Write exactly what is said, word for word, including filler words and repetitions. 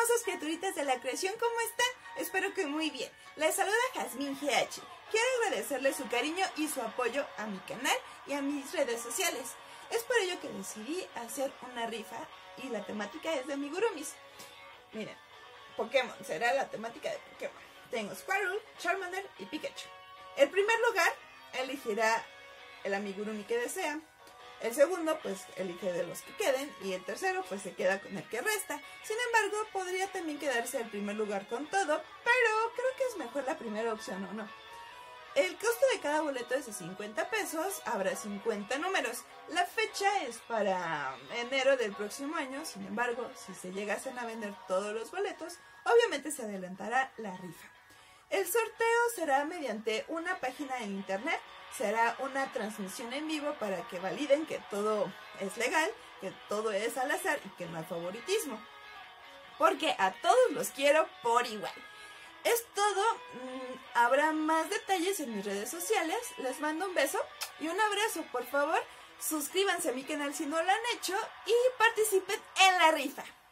hermosas criaturitas de la creación, ¿cómo están? Espero que muy bien. Les saluda Jazmín G H. Quiero agradecerles su cariño y su apoyo a mi canal y a mis redes sociales. Es por ello que decidí hacer una rifa y la temática es de amigurumis. Miren, Pokémon, será la temática de Pokémon. Tengo Squirtle, Charmander y Pikachu. El primer lugar elegirá el amigurumi que desea. El segundo, pues, elige de los que queden. Y el tercero, pues, se queda con el que resta. Sin embargo, podría también quedarse el primer lugar con todo. Pero creo que es mejor la primera opción, ¿o no? El costo de cada boleto es de cincuenta pesos. Habrá cincuenta números. La fecha es para enero del próximo año. Sin embargo, si se llegasen a vender todos los boletos, obviamente se adelantará la rifa. El sorteo será mediante una página en internet. Será una transmisión en vivo para que validen que todo es legal, que todo es al azar y que no hay favoritismo. Porque a todos los quiero por igual. Es todo. Mm, habrá más detalles en mis redes sociales. Les mando un beso y un abrazo. Por favor, suscríbanse a mi canal si no lo han hecho y participen en la rifa.